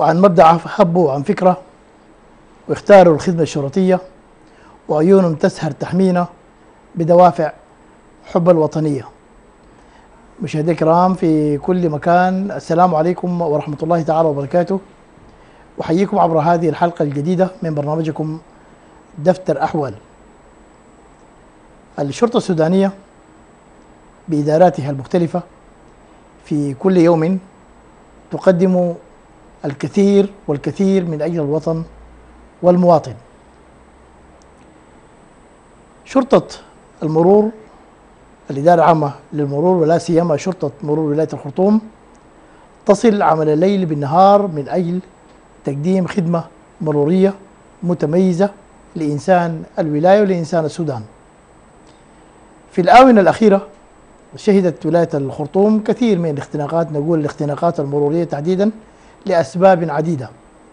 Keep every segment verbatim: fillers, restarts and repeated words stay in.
وعن مبدأ حبوا عن فكرة واختاروا الخدمة الشرطية، وعيونهم تسهر تحمينا بدوافع حب الوطنية. مشاهدي الكرام في كل مكان، السلام عليكم ورحمة الله تعالى وبركاته. أحييكم عبر هذه الحلقة الجديدة من برنامجكم دفتر أحوال. الشرطة السودانية بإداراتها المختلفة في كل يوم تقدم الكثير والكثير من أجل الوطن والمواطن. شرطة المرور، الإدارة العامة للمرور ولا سيما شرطة مرور ولاية الخرطوم، تصل عمل الليل بالنهار من أجل تقديم خدمة مرورية متميزة لإنسان الولاية ولإنسان السودان. في الآونة الأخيرة شهدت ولاية الخرطوم كثير من الاختناقات، نقول الاختناقات المرورية تحديدا لأسباب عديدة،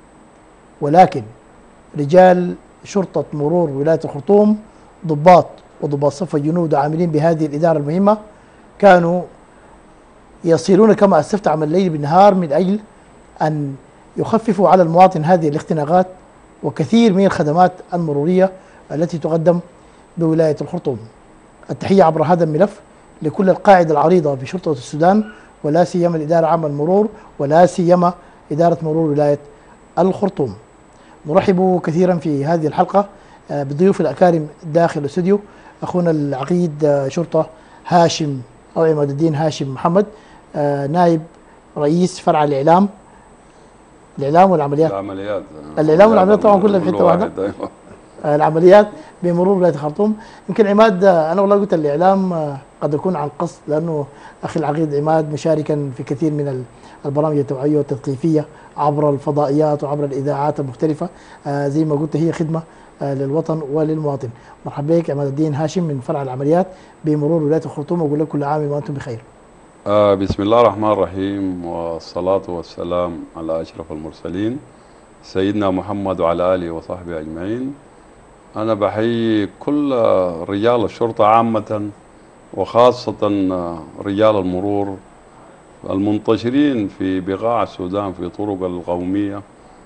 ولكن رجال شرطة مرور ولاية الخرطوم، ضباط وضباط صف الجنود عاملين بهذه الإدارة المهمة، كانوا يصلون كما أسفت عمل الليل بالنهار من أجل أن يخففوا على المواطن هذه الاختناقات وكثير من الخدمات المرورية التي تقدم بولاية الخرطوم. التحية عبر هذا الملف لكل القاعدة العريضة في شرطة السودان ولا سيما الإدارة العامة للمرور ولا سيما إدارة مرور ولاية الخرطوم. نرحب كثيرا في هذه الحلقة بضيوف الأكارم داخل الاستوديو، أخونا العقيد شرطة هاشم أو عماد الدين هاشم محمد، نائب رئيس فرع الإعلام الإعلام والعمليات العمليات الإعلام والعمليات طبعا كلها في حتة واحدة. العمليات بمرور ولاية الخرطوم. يمكن عماد، أنا والله قلت الإعلام قد يكون عن قصد، لأنه أخي العقيد عماد مشاركا في كثير من البرامج التوعية والتثقيفية عبر الفضائيات وعبر الإذاعات المختلفة. آه زي ما قلت هي خدمة آه للوطن وللمواطن. مرحبا بك عماد الدين هاشم من فرع العمليات بمرور ولاية الخرطوم، وأقول لك كل عام وأنتم بخير. آه بسم الله الرحمن الرحيم، والصلاة والسلام على أشرف المرسلين سيدنا محمد وعلى آله وصحبه أجمعين. أنا بحيي كل رجال الشرطة عامة وخاصة رجال المرور المنتشرين في بقاع السودان في طرق القومية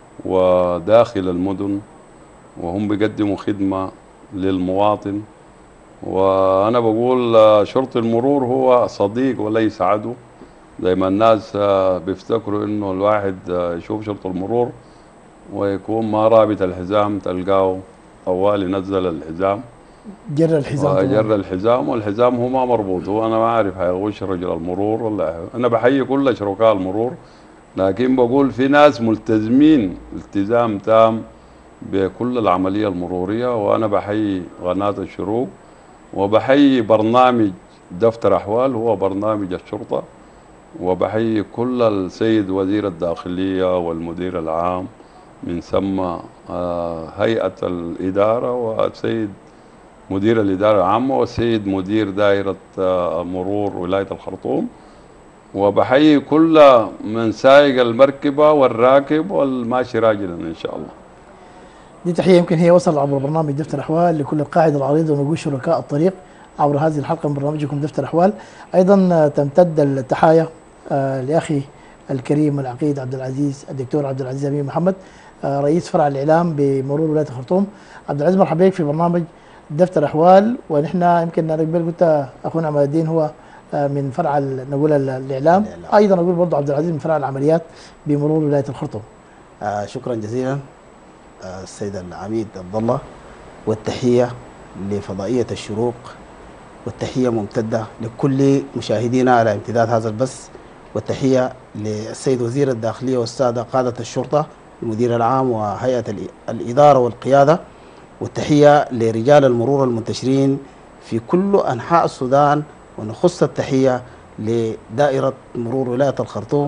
وداخل المدن، وهم بيقدموا خدمة للمواطن. وأنا بقول شرطي المرور هو صديق وليس عدو. زي ما الناس بيفتكروا إنه الواحد يشوف شرطة المرور ويكون ما رابط الحزام تلقاه طوال ينزل الحزام، جر الحزام جر الحزام والحزام هو ما مربوط. هو أنا ما أعرف هيغش رجل المرور ولا. أنا بحيي كل شركاء المرور، لكن بقول في ناس ملتزمين التزام تام بكل العملية المرورية. وأنا بحيي قناة الشروق وبحيي برنامج دفتر أحوال هو برنامج الشرطة، وبحيي كل السيد وزير الداخلية والمدير العام من ثم هيئة الإدارة والسيد مدير الإدارة العامة والسيد مدير دائرة مرور ولاية الخرطوم، وبحيي كل من سايق المركبة والراكب والماشي راجلا إن شاء الله. دي تحية يمكن هي وصل عبر برنامج دفتر أحوال لكل القاعدة العريضة ونقول شركاء الطريق عبر هذه الحلقة من برنامجكم دفتر أحوال. أيضا تمتد التحايا آه لأخي الكريم العقيد عبد العزيز الدكتور عبد العزيز أمين محمد، آه رئيس فرع الإعلام بمرور ولاية الخرطوم. عبد العزيز مرحبا بك في برنامج دفتر أحوال. ونحن يمكن نقبل قلت أخونا عماد الدين هو آه من فرع نقول الإعلام، أيضا نقول برضه عبد العزيز من فرع العمليات بمرور ولاية الخرطوم. آه شكرا جزيلا آه السيد العميد عبد الله، والتحية لفضائية الشروق، والتحية ممتدة لكل مشاهدينا على امتداد هذا البث، والتحية للسيد وزير الداخلية والسادة قادة الشرطة المدير العام وهيئة الإدارة والقيادة، والتحية لرجال المرور المنتشرين في كل أنحاء السودان، ونخص التحية لدائرة مرور ولاية الخرطوم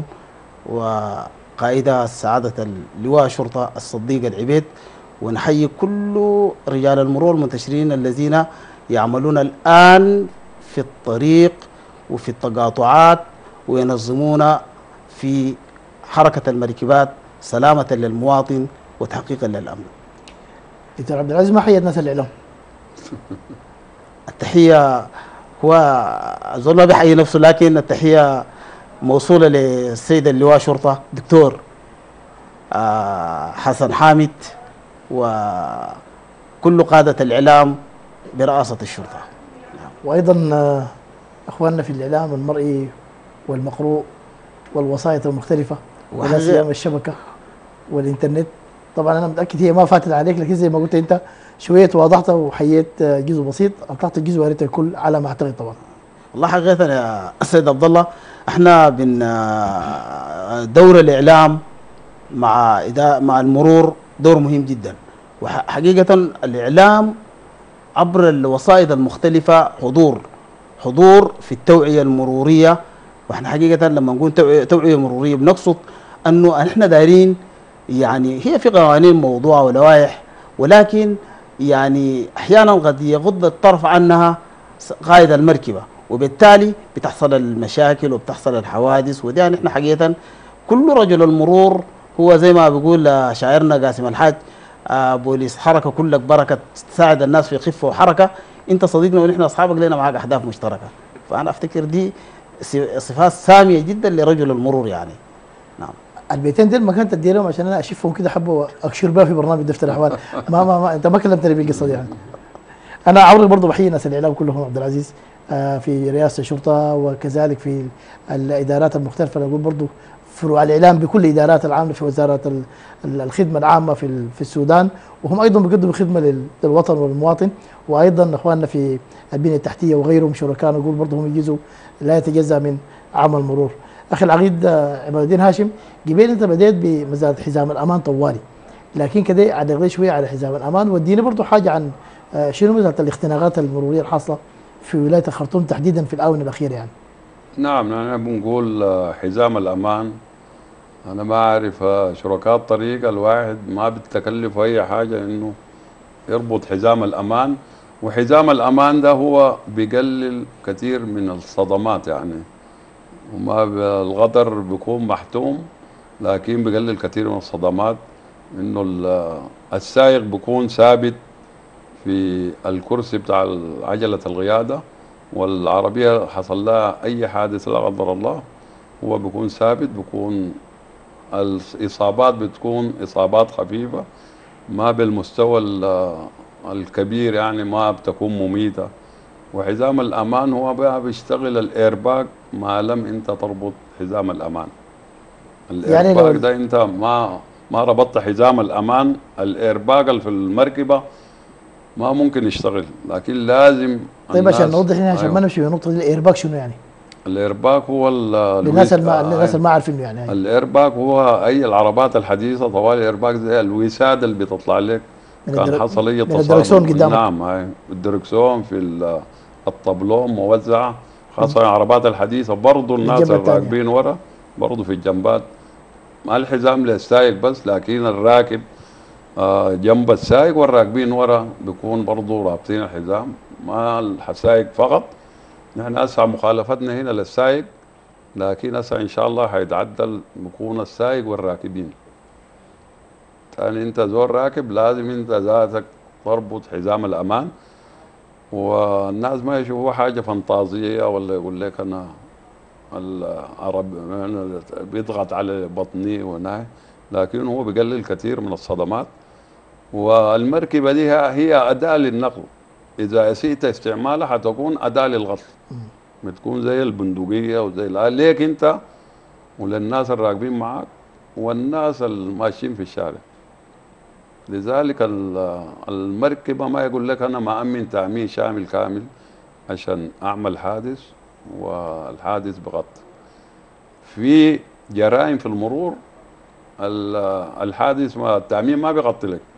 وقائدة سعادة اللواء شرطة الصديق العبيد. ونحيي كل رجال المرور المنتشرين الذين يعملون الآن في الطريق وفي التقاطعات وينظمون في حركة المركبات سلامة للمواطن وتحقيقا للأمن. دكتور عبد العزيز، ما حيا الناس الإعلام؟ التحية هو أظن ما بيحيي نفسه، لكن التحية موصولة للسيد اللواء شرطة دكتور آه، حسن حامد وكل قادة الإعلام برئاسة الشرطة. وايضا آه، اخواننا في الاعلام المرئي والمقروء والوسائط المختلفه ولا وحاجة- سيما الشبكه والانترنت. طبعا انا متاكد هي ما فاتت عليك، لكن زي ما قلت انت شويه وضحت وحييت آه، جزء بسيط، اطلقت الجزء يا ريت الكل على ما اعتقد طبعا. والله حقيقة يا سيد عبد الله، احنا بن آه، دور الإعلام مع إدا- مع المرور دور مهم جدا. وحقيقة الإعلام عبر الوسائط المختلفة حضور حضور في التوعية المرورية. واحنا حقيقة لما نقول توعية, توعية مرورية بنقصد انه احنا دايرين، يعني هي في قوانين موضوعة ولوائح، ولكن يعني احيانا قد يغض الطرف عنها قائد المركبة، وبالتالي بتحصل المشاكل وبتحصل الحوادث. ودي احنا حقيقة كل رجل المرور هو زي ما بيقول آه، شاعرنا قاسم الحاج، آه، بوليس حركة كلك بركة، تساعد الناس في خفة وحركة. انت صديقنا ونحن اصحابك لنا معاك اهداف مشتركة. فانا افتكر دي صفات سامية جدا لرجل المرور يعني. نعم. البيتين دي ما كانت تدي لهم عشان انا اشوفهم كده حبه اكشر بها في برنامج دفتر الاحوال. ما, ما, ما انت ما كلمتني بالقصه دي يعني. انا عمري برضه بحيي ناس الاعلام كلهم عبد العزيز آه، في رئاسه الشرطه وكذلك في الادارات المختلفه. انا اقول برضه فروع الاعلام بكل الادارات العامه في وزاره ال- ال- الخدمه العامه في ال- في السودان، وهم ايضا بيقدموا خدمه لل- للوطن والمواطن. وايضا اخواننا في البنيه التحتيه وغيرهم شركاء نقول برضه هم يجيزوا لا يتجزا من عمل مرور. اخي العقيد آه، عماد الدين هاشم، قبل انت بديت بمزاد حزام الامان طوالي، لكن كده على شويه على حزام الامان، وديني برضه حاجه عن آه، شنو مساله الاختناقات المروريه الحاصله في ولايه الخرطوم تحديدا في الاونه الاخيره يعني. نعم، نحن بنقول آه، حزام الأمان. أنا ما أعرف آه، شركاء الطريق الواحد ما بتكلف أي حاجة إنه يربط حزام الأمان. وحزام الأمان ده هو بيقلل كثير من الصدمات يعني، وما ب- الغدر بيكون محتوم، لكن بيقلل كثير من الصدمات. إنه ال- السائق بيكون ثابت في الكرسي بتاع عجلة القيادة، والعربية حصل لها أي حادث لا قدر الله هو بيكون ثابت، بيكون الإصابات بتكون إصابات خفيفة، ما بالمستوى ال- الكبير يعني، ما بتكون مميتة. وحزام الأمان هو بقى بيشتغل الإيرباك ما لم أنت تربط حزام الأمان. يعني لو الإيرباك ده أنت ما ما ربطت حزام الأمان، الإيرباك اللي في المركبة ما ممكن يشتغل، لكن لازم طيب عشان الناس. نوضح هنا عشان ما أيوه. نمشي بالنقطه دي، الايرباك شنو يعني؟ الايرباك هو ال- للناس الويس اللي ما آه، للناس اللي ما عارفين يعني هاي. الايرباك هو اي العربات الحديثه طوال الايرباك زي الوساد اللي بيطلع لك. من كان الدر... حصل اي من الدركسون تصادم، قدامك. نعم، هاي الدركسون في ال- الطبلون موزعه، خاصه العربات الحديثه. برضه الناس الجنبة الثانيه. الراكبين ورا برضه في الجنبات، ما الحزام للسائق بس، لكن الراكب آه، جنب السائق والراكبين ورا بيكون برضه رابطين الحزام، ما السائق فقط. نحن هسه مخالفتنا هنا للسائق، لكن هسه ان شاء الله حيتعدل بكون السائق والراكبين. ثاني انت زول راكب لازم انت ذاتك تربط حزام الامان، والناس ما يشوفوا حاجه فانتازيه ولا يقول لك انا العرب أنا بيضغط على بطني وناي، لكن هو بيقلل كثير من الصدمات. والمركبه دي هي اداه للنقل، اذا اسيت استعمالها حتكون اداه للغطس، بتكون زي البندقيه وزي الآلة ليك انت وللناس الراكبين معك والناس الماشيين في الشارع. لذلك ال- المركبه ما يقول لك انا مأمن تأمين شامل كامل عشان اعمل حادث والحادث بغطي. في جرائم في المرور ال- الحادث ما التأمين ما بيغطي لك،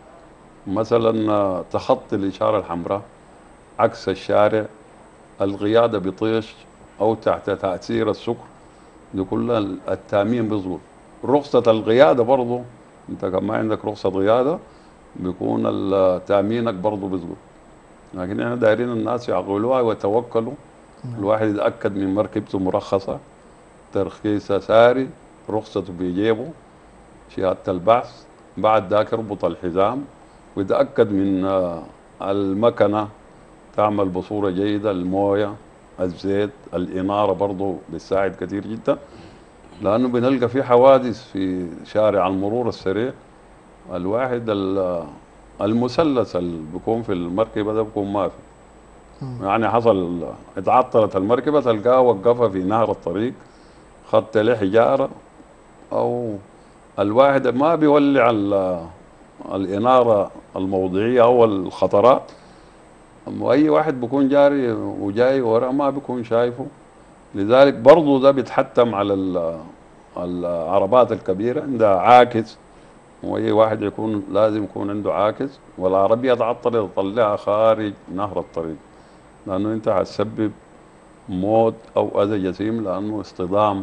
مثلا تخطي الإشارة الحمراء، عكس الشارع، القيادة بطيش أو تحت تأثير السكر، دي كلها التأمين بيظبط. رخصة القيادة برضه أنت كان ما عندك رخصة قيادة بيكون ال- تأمينك برضه بيظبط. لكن احنا دايرين الناس يعقلوها ويتوكلوا. الواحد يتأكد من مركبته مرخصة، ترخيصها ساري، رخصته بيجيبه، شهادة البحث، بعد ذاك يربط الحزام ويتأكد من آه، المكنة تعمل بصورة جيدة، الموية، الزيت، الإنارة برضه بتساعد كثير جدا. لانه بنلقى في حوادث في شارع المرور السريع. الواحد ال- المثلث اللي بيكون في المركبه ده بيكون ما في، يعني حصل اتعطلت المركبه تلقاها وقفها في نهر الطريق، خدت له حجاره، او الواحد ما بيولع ال- الاناره الموضعيه او الخطرات، واي واحد بيكون جاري وجاي وراه ما بيكون شايفه. لذلك برضه ده بيتحتم على ال- العربات الكبيره عندها عاكس، واي واحد يكون لازم يكون عنده عاكس، والعربيه تعطل تطلعها خارج نهر الطريق، لانه انت هتسبب موت او اذى جسيم، لانه اصطدام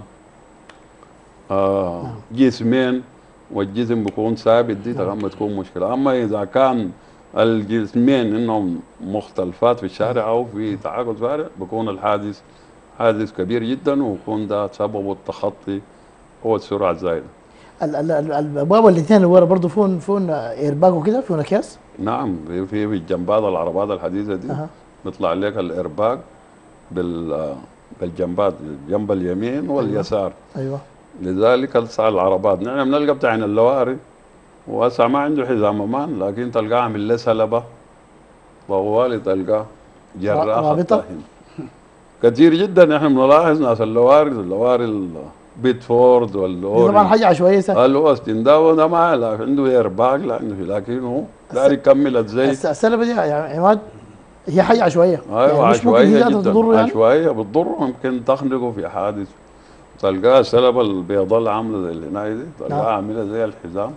آه نعم. جسمين والجسم بيكون ثابت، دي نعم. تمام تكون مشكله. اما اذا كان الجسمين انهم مختلفات في الشارع او في تعاقد شارع، بيكون الحادث حادث كبير جدا، ويكون ده سببه التخطي هو السرعه الزايده. ال- ال- ال- الابواب الاثنين اللي ورا برضه فيهم فيهم ايرباج وكده، فيهم اكياس. نعم، في في في جنبات العربات الحديثه دي اها. بيطلع لك الارباك بال بالجنبات، الجنب اليمين واليسار. ايوه. لذلك هسه العربات نحن بنلقى بتاعين اللواري وهسه ما عنده حزام امان، لكن تلقاه عامل له سلبه طوالي، تلقاه جراح رابطة؟ الطاهن. كثير جدا نحن بنلاحظ ناس اللواري، اللواري البيتفورد دي واللوري طبعا حاجه عشوائيه سهل. الاوستن ده ده ما لا عنده ايرباك، لانه لكن هو داير يكمل الزيت. الس- السلبه دي يا عماد هي حاجه عشوائيه. ايوه يعني مش ممكن هي عشوائيه ذاتها جدا، تضر يعني. عشوائيه بتضر، ممكن تخنقه في حادث. تلقاه السلبه البيضاء اللي عامله زي الهنايه دي، تلقاها نعم. عامله زي الحزام.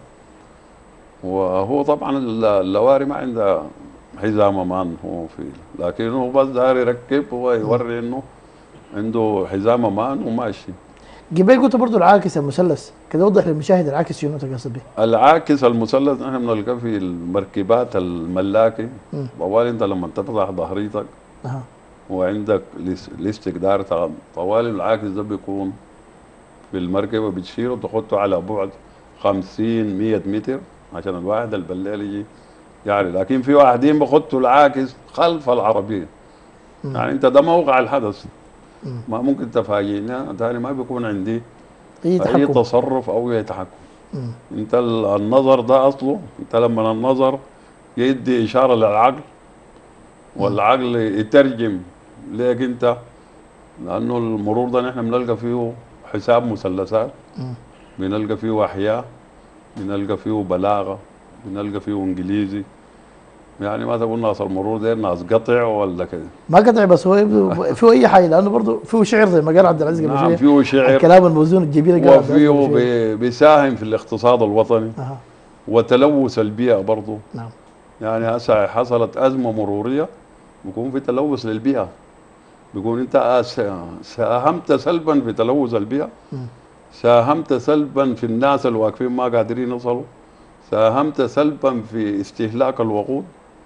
وهو طبعا اللواري ما عندها حزام امان هو في، لكن هو بس داير يركب، هو يوري انه عنده حزام امان وماشي. جبال قلت برضه العاكس المثلث كده، وضح للمشاهد العاكس شنو تقصد به. العاكس المثلث نحن بنلقاه في المركبات الملاكي. مم. طوال انت لما تفتح ظهريتك اها. وعندك الاس- الاستقدار تاع طوال العاكس ده بيكون في المركبة، بتشيله وتحطه على بعد خمسين مية متر عشان الواحد اللي بالليل يجي يعني. لكن في واحدين بخطوا العاكس خلف العربية، مم. يعني انت ده موقع الحدث، مم. ما ممكن تفاجئنا تاني، ما بيكون عندي اي اي تحكم. تصرف او اي تحكم. مم. انت ال- النظر ده اصله، انت لما النظر يدي اشاره للعقل والعقل يترجم ليك انت، لانه المرور ده نحن بنلقى فيه حساب مثلثات، مم. بنلقى فيه احياء، بنلقى فيه بلاغه، بنلقى فيه انجليزي. يعني ما تقول ناس المرور ده ناس قطع ولا كده. ما قطع، بس هو يبدو فيه اي حاجه، لانه برضه فيه شعر زي ما قال عبد العزيز قبل نعم شويه. فيه شعر، الكلام الموزون الجميل اللي قال عبد العزيز وفيه قبل شوية. بي- بيساهم في الاقتصاد الوطني اها. وتلوث البيئه برضه. نعم. يعني هسه حصلت ازمه مروريه، بيكون في تلوث للبيئه، بيكون انت س- ساهمت سلبا في تلوث البيئه، مم. ساهمت سلبا في الناس الواقفين ما قادرين يوصلوا، ساهمت سلبا في استهلاك الوقود.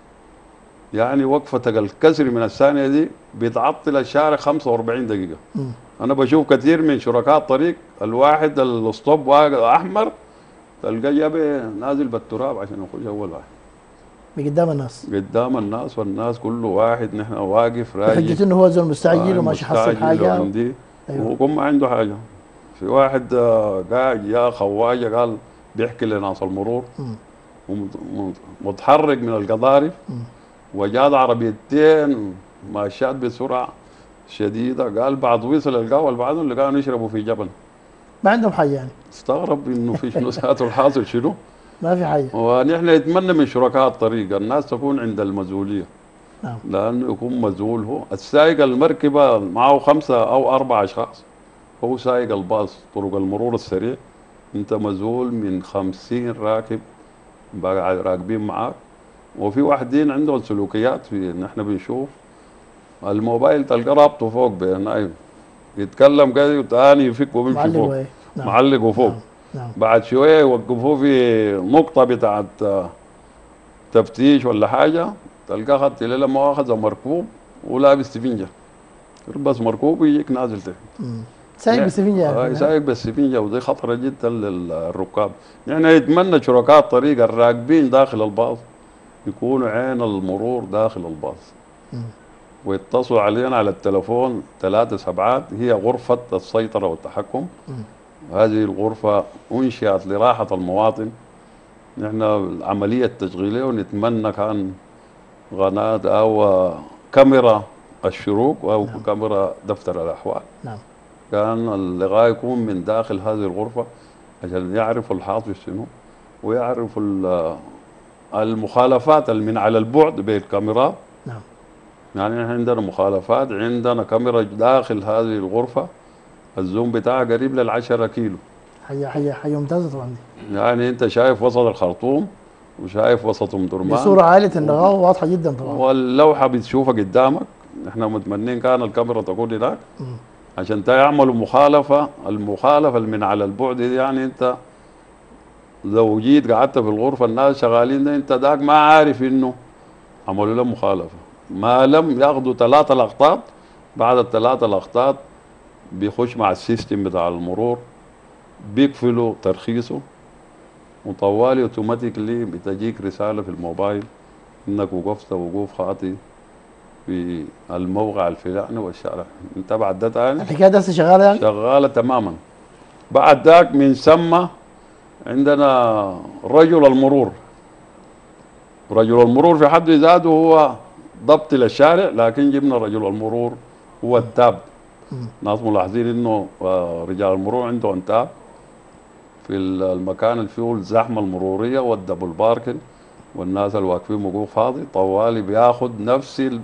يعني وقفتك الكسر من الثانيه دي بتعطل الشارع خمسة وأربعين دقيقه. مم. انا بشوف كثير من شركاء الطريق الواحد الاسطوب واقف احمر تلقاه جاب نازل بالتراب عشان يخش اول واحد بقدام الناس قدام الناس، والناس كل واحد نحن واقف راجع بحجة انه هو زول مستعجل وماشي يحصل مستعجل حاجه. وعندي ايوه. ويكون ما عنده حاجه. في واحد آه، قاعد يا خواجه قال بيحكي لناس المرور مم. ومت- متحرك من القضارف، مم. وجاد عربيتين ماشيات بسرعه شديده، قال بعد وصل القهوه اللي بعدهم اللي كانوا يشربوا في جبل. ما عندهم حاجه يعني. استغرب انه في شنو ساعته الحاصل شنو. ما في حاجه. ونحن نتمنى من شركاء الطريق الناس تكون عند المسؤوليه، نعم. لانه يكون مسؤول. هو السائق المركبه معه خمسه او اربع اشخاص، هو سائق الباص طرق المرور السريع، انت مسؤول من خمسين راكب بقى راكبين معاك. وفي واحدين عندهم سلوكيات، في نحن بنشوف الموبايل تلقى رابطه فوق بنايم يتكلم كده وتاني يفك وبيمشي معلق فوق، وإيه. نعم. معلقه فوق. نعم. نعم. بعد شويه يوقفوه في نقطه بتاعت آه، تفتيش ولا حاجه، تلقاه خدت ليله ما اخذ مركوب ولابس سفنجه، يلبس مركوب ويجيك نازل تحت. مم. سايق بالسفنجه آه يعني. سايق بالسفنجه، ودي خطره جدا للركاب. يعني يتمنى شركاء الطريق الراكبين داخل الباص يكونوا عين المرور داخل الباص، مم. ويتصلوا علينا على التلفون ثلاثة سبعات، هي غرفة السيطرة والتحكم. مم. هذه الغرفة أنشئت لراحة المواطن. نحن العملية التشغيلية ونتمنى كان قناة أو كاميرا الشروق أو نعم. كاميرا دفتر الأحوال، نعم. كان اللقاء يكون من داخل هذه الغرفة عشان يعرفوا الحاصل شنو، ويعرفوا ال- المخالفات اللي من على البعد بالكاميرات. نعم. يعني احنا عندنا مخالفات، عندنا كاميرا داخل هذه الغرفة الزوم بتاعها قريب للعشرة كيلو. حاجه حاجه حاجه ممتازه طبعا دي. يعني انت شايف وسط الخرطوم وشايف وسط ام درمان بصوره عاليه النغاوه واضحه جدا طبعا. واللوحة بتشوفها قدامك. احنا متمنين كان الكاميرا تكون هناك مم. عشان تعملوا مخالفة. المخالفة اللي من على البعد دي، يعني انت لو جيت قعدت في الغرفة الناس شغالين ده، انت داك ما عارف انه عملوا له مخالفة. ما لم ياخذوا ثلاثة لقطات، بعد الثلاثة لقطات بيخش مع السيستم بتاع المرور، بيقفلوا ترخيصه، وطوالي اوتوماتيكلي بتجيك رسالة في الموبايل انك وقفت وقوف خاطئ في الموقع الفلاني والشارع. انت بعد ده تاني الحكايه دي هسه شغاله يعني؟ شغالة تماما. بعد ذاك من ثم عندنا رجل المرور. رجل المرور في حد ذاته هو ضبط للشارع، لكن جبنا رجل المرور هو التاب. مم. ناس ملاحظين انه آه، رجال المرور عندهم تاب في المكان اللي فيه الزحمه المروريه والدبل باركن والناس اللي واقفين وقوف فاضي، طوالي بياخذ نفس ال-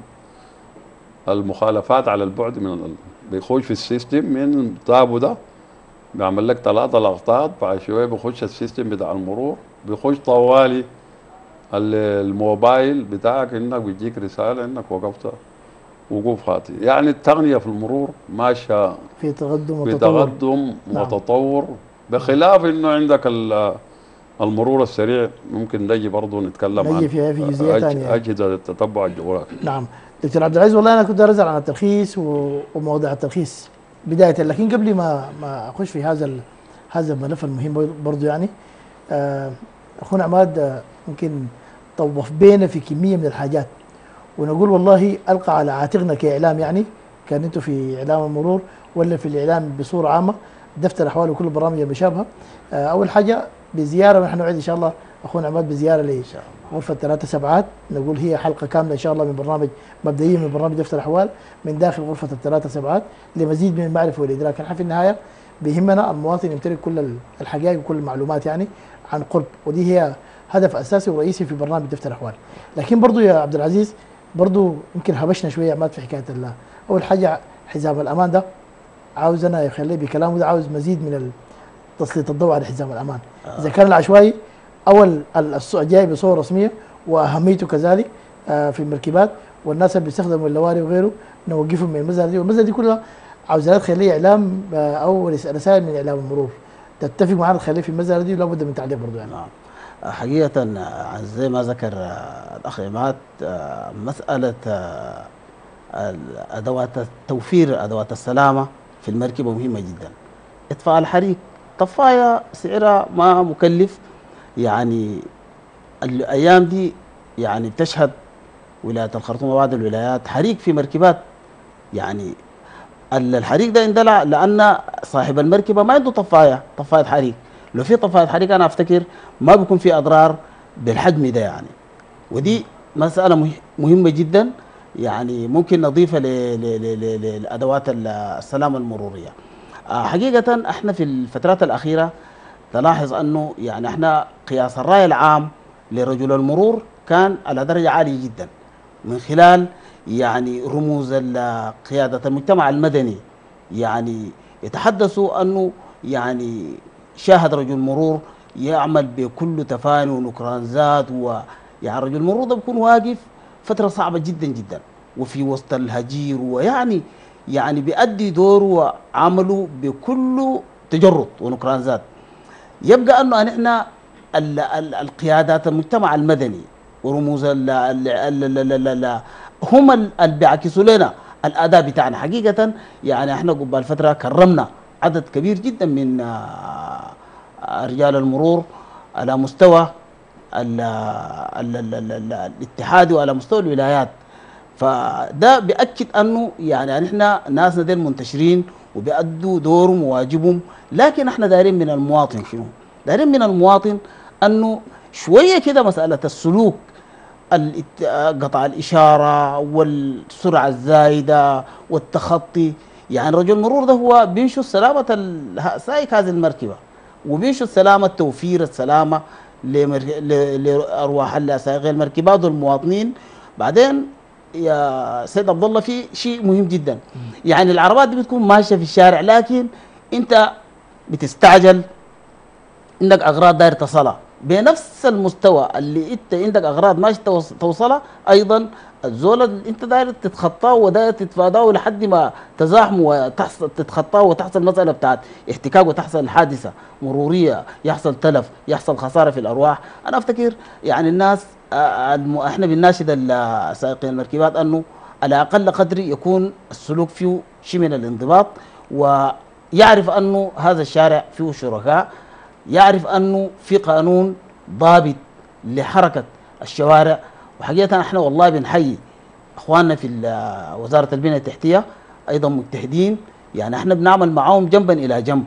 المخالفات على البعد من ال- بيخش في السيستم من تابو ده، بيعمل لك ثلاثة لقطات، بعد شويه بيخش السيستم بتاع المرور، بيخش طوالي ال- الموبايل بتاعك انك بيجيك رساله انك وقفت وقوف خاطئ. يعني التقنيه في المرور ماشيه في تقدم في وتطور. تقدم نعم. وتطور، بخلاف انه عندك ال- المرور السريع. ممكن نجي برضه نتكلم نجي عن فيها في جزئية أج- تانية. اجهزه التتبع الجغرافي. نعم. دكتور عبد العزيز، والله انا كنت ارزع عن الترخيص و- وموضوع الترخيص بدايه، لكن قبل ما ما اخش في هذا ال- هذا الملف المهم برضه يعني آه، اخونا عماد آه، ممكن طوف بينا في كميه من الحاجات، ونقول والله القى على عاتقنا كاعلام، يعني كان انتم في اعلام المرور ولا في الاعلام بصوره عامه، دفتر الاحوال وكل البرامج المشابهه. آه، اول حاجه بزياره، ونحن نوعد ان شاء الله اخونا عماد بزياره لغرفه ثلاثة سبعات، نقول هي حلقه كامله ان شاء الله من برنامج مبدئيه من برنامج دفتر الاحوال من داخل غرفه الثلاثة سبعات لمزيد من المعرفه والادراك. نحن في النهايه بيهمنا المواطن يمتلك كل الحقائق وكل المعلومات يعني عن قرب، ودي هي هدف اساسي ورئيسي في برنامج دفتر الاحوال. لكن برضو يا عبد العزيز، برضو يمكن هبشنا شويه عماد في حكايه الله. اول حاجه حزام الامان ده عاوز انا يخليه بكلامه ده، عاوز مزيد من تسليط الضوء على حزام الامان. آه. اذا كان العشوائي اول الص- جاي بصوره رسميه واهميته كذلك آه، في المركبات والناس اللي بيستخدموا اللواري وغيره، نوقفهم من المسألة دي، والمسألة دي كلها عاوزة تخليه اعلام آه، او رس- رسائل من اعلام المرور. تتفق معنا تخليه في المسألة دي، لابد من تعليق برضه يعني. نعم. حقيقة آه، زي ما ذكر آه، الأخ عماد، آه، مسألة آه، أدوات توفير أدوات السلامة في المركبة مهمة جدا. إطفاء الحريق، طفاية سعرها ما مكلف، يعني الأيام دي يعني بتشهد ولاية الخرطوم وبعض الولايات حريق في مركبات. يعني ال- الحريق ده اندلع لأن صاحب المركبة ما عنده طفاية طفاية حريق. لو في طفاية حريق أنا أفتكر ما بيكون في أضرار بالحجم ده يعني. ودي مسألة مه- مهمة جدا، يعني ممكن نضيفها ل- ل- ل- ل- لأدوات ال- السلامة المرورية. آه، حقيقة احنا في الفترات الأخيرة تلاحظ أنه يعني احنا قياس الرأي العام لرجل المرور كان على درجة عالية جدا من خلال يعني رموز ال- قيادة المجتمع المدني، يعني يتحدثوا أنه يعني شاهد رجل مرور يعمل بكل تفاني ونكران ذات، ويعني رجل المرور ده بيكون واقف فترة صعبة جدا جدا وفي وسط الهجير، ويعني يعني بيأدي دوره وعمله بكل تجرد ونكران ذات. يبقى انه نحن ال- ال- القيادات المجتمع المدني ورموز ال ال ال ال ال ال هم ال- اللي بيعكسوا لنا الاداء بتاعنا. حقيقه يعني احنا قبل فتره كرمنا عدد كبير جدا من آه، رجال المرور على مستوى ال ال ال ال ال الاتحادي وعلى مستوى الولايات. فده بيأكد انه يعني نحن ناسنا ديل منتشرين وبيأدوا دورهم وواجبهم. لكن احنا دايرين من المواطن شنو؟ دايرين من المواطن انه شويه كده مساله السلوك، الات- قطع الاشاره والسرعه الزايده والتخطي. يعني رجل المرور ده هو بينشد سلامه ال- سائق هذه المركبه، وبينشد سلامه توفير السلامه لمر- ل- لارواح سائقي المركبات والمواطنين. بعدين يا سيد عبد الله في شيء مهم جدا، يعني العربات دي بتكون ماشيه في الشارع، لكن انت بتستعجل، عندك اغراض داير تصلها بنفس المستوى اللي انت عندك اغراض ماشي توص- توصلها، ايضا الزول اللي انت داير تتخطاه وداير تتفاداه لحد ما تزاحموا وتحصل تتخطاه وتحصل مساله بتاعت احتكاك وتحصل حادثه مروريه، يحصل تلف، يحصل خساره في الارواح. انا افتكر يعني الناس آه، الم- احنا بنناشد ال- سائقين المركبات انه على اقل قدر يكون السلوك فيه شيء من الانضباط، ويعرف انه هذا الشارع فيه شركاء، يعرف انه في قانون ضابط لحركه الشوارع. وحقيقه احنا والله بنحيي اخواننا في ال- وزاره البنيه التحتيه ايضا مجتهدين، يعني احنا بنعمل معاهم جنبا الى جنب.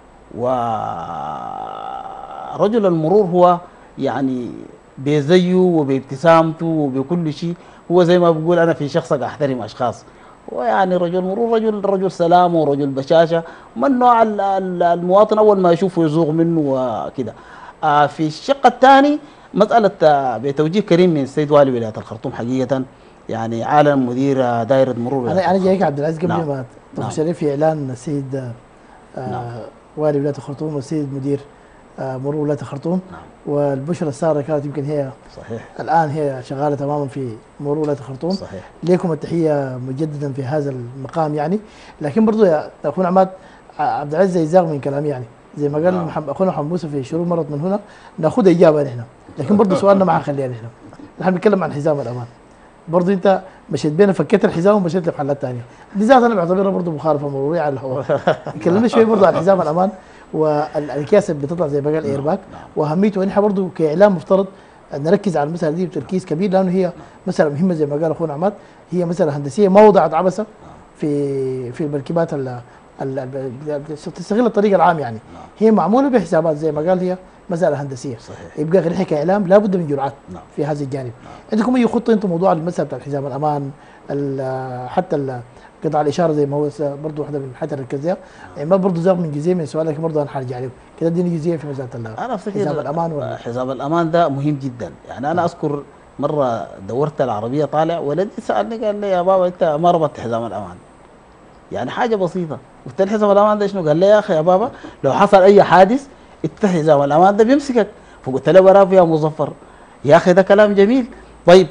ورجل المرور هو يعني بزيه وبابتسامته وبكل شيء، هو زي ما بقول انا في شخصك احترم اشخاص. هو يعني رجل مرور رجل رجل سلام ورجل بشاشه، من نوع ال- ال- المواطن اول ما يشوفه يزوغ منه وكده. آه في الشق الثاني مساله آه بتوجيه كريم من السيد والي ولايه الخرطوم، حقيقه يعني عالم مدير آه، دائره مرور ولايه انا انا جايك الخرطوم. عبد العزيز قبل نعم ما نعم تخش عليه في اعلان السيد نعم آه والي ولايه الخرطوم والسيد مدير آه مرور ولايه الخرطوم. نعم والبشرى الساره كانت يمكن هي صحيح الان هي شغاله تماما في مرور ولايه الخرطوم. صحيح لكم التحيه مجددا في هذا المقام يعني. لكن برضو يا اخونا عماد، ع- عبد العزيز زيزاغ من كلام يعني زي ما قال نعم. محمد اخونا محمد موسى في شروط مرت من هنا ناخذ اجابه نحن. لكن برضو سؤالنا ما حنخليها نحن. نحن بنتكلم عن حزام الامان. برضو انت مشيت بينا فكيت الحزام ومشيت لمحلات ثانيه، دي ذات انا بعتبرها برضو مخالفه مروريه على الهواء. كلمنا شوي برضو عن حزام الامان والكياس اللي بتطلع زي ما قال ايرباك واهميته. ونحن برضو كاعلام مفترض نركز على المساله دي بتركيز كبير، لانه هي مساله مهمه زي ما قال اخونا عماد. هي مساله هندسيه ما وضعت عبثه في في المركبات ال- ال- ال- تستغل الطريق العام يعني. هي معموله بحسابات زي ما قال، هي مساله هندسيه. صحيح يبقى نحن كاعلام لابد من جرعات نعم في هذا الجانب. عندكم اي خطه انتم موضوع المساله بتاع حزام الامان، ال- حتى ال- قطع الاشاره زي ما هو برضه واحده من الحاجات اللي ركزتها يعني. ما برضه زاغ من جزئيه من سؤالك، برضه انا حرجع له كده. اديني جزئيه في مساله ال- انا افتكر حزام الامان ولا حزام الامان ده مهم جدا. يعني انا اذكر مره دورت العربيه طالع، ولدي سالني قال لي يا بابا انت ما ربطت حزام الامان؟ يعني حاجه بسيطه. قلت له حزام الامان ده شنو؟ قال لي يا اخي يا بابا لو حصل اي حادث انت حزام الامان ده بيمسكك. فقلت له برافو يا مظفر، يا اخي ده كلام جميل. طيب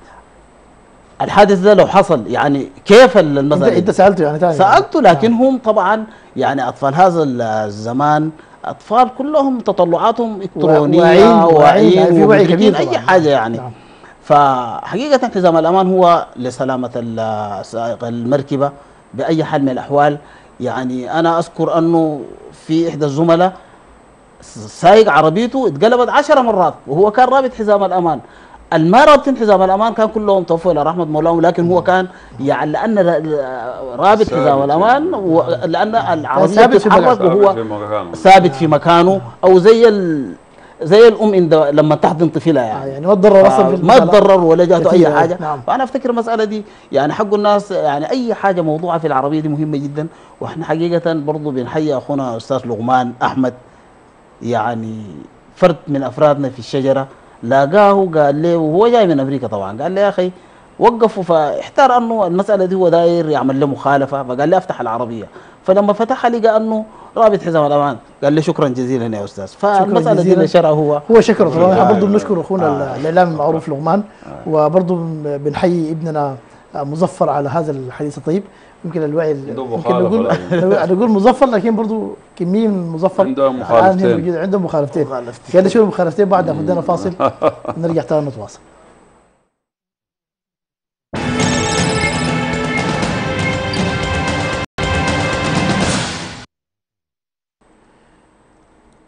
الحادث ده لو حصل يعني كيف انت, المساله؟ انت سالته يعني ثاني؟ سألته، لكن هم طبعا يعني أطفال هذا الزمان أطفال كلهم تطلعاتهم إلكترونية واعيين- واعيين، واعيين في وعي ومدركين كبير أي طبعاً. حاجة يعني. نعم. فحقيقة حزام الأمان هو لسلامة ال- سائق المركبة بأي حال من الأحوال. يعني أنا أذكر أنه في إحدى الزملاء سايق عربيته اتقلبت عشر مرات وهو كان رابط حزام الأمان. الما رابطين حزام الامان كان كلهم توفوا الى رحمه مولاهم، لكن هو كان يعني لان رابط حزام الامان ولان العربيه ثابت في بتتحرك مكانه. وهو في مكانه. ثابت في مكانه، او زي ال زي الام عند لما تحضن طفلها آه يعني. يعني ما تضرر اصلا في ما المسألة. تضرر ولا جاته اي كثير، حاجه. نعم. فانا افتكر المساله دي يعني حق الناس، يعني اي حاجه موضوعه في العربيه دي مهمه جدا. واحنا حقيقه برضه بنحيي اخونا استاذ لغمان احمد، يعني فرد من افرادنا في الشجره، لاقاه قال لي وهو جاي من امريكا طبعا، قال لي يا اخي وقفوا، فاحتار انه المساله دي هو داير يعمل له مخالفه، فقال لي افتح العربيه. فلما فتحها لقى انه رابط حزام الامان، قال لي شكرا جزيلا يا استاذ. فالمساله دي جزيلا. اللي شرعه هو هو شكرا طبعا. احنا آه، برضه آه، بنشكر اخونا آه. الاعلامي المعروف لغمان، وبرضه بنحيي ابننا مظفر على هذا الحديث الطيب. يمكن الوعي عنده يمكن مخالفة نقول لازم. نقول مظفر، لكن برضه كميه من مظفر عنده الآن هي مخالفتين. موجودة. عنده مخالفتين. مخالفتين. قال لي شو المخالفتين؟ بعد ناخذ لنا فاصل نرجع تاني نتواصل.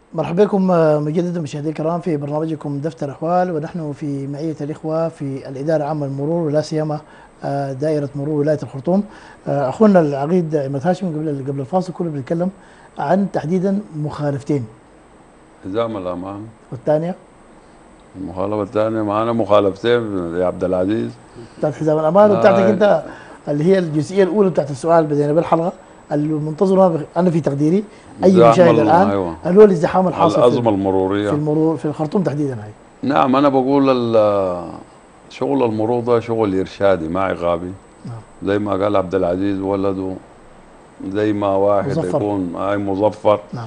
مرحبا بكم آه، مجددا مشاهدينا الكرام في برنامجكم دفتر احوال، ونحن في معيه الاخوه في الاداره العامه للمرور ولا سيما آه، دائره مرور ولايه الخرطوم. آه، اخونا العقيد عماد هاشم قبل قبل الفاصل كنا بنتكلم عن تحديدا مخالفتين، حزام الأمان. والثانيه المخالفة الثانية معنا مخالفتين يا عبد العزيز. بتاعت حزام الامان، آه. وبتاعتك انت اللي هي الجزئيه الاولى بتاعت السؤال بدينا بالحلقه المنتظره انا في تقديري اي زحمة مشاهد ال- الان، أيوة. اللي هو الازدحام الحاصل الأزمة في, المرورية. في المرور في الخرطوم تحديدا. هاي نعم، أنا بقول ال- شغل المرور ده شغل إرشادي ما عقابي. نعم. زي ما قال عبد العزيز ولده، زي ما واحد مظفر. يكون هاي مظفر، نعم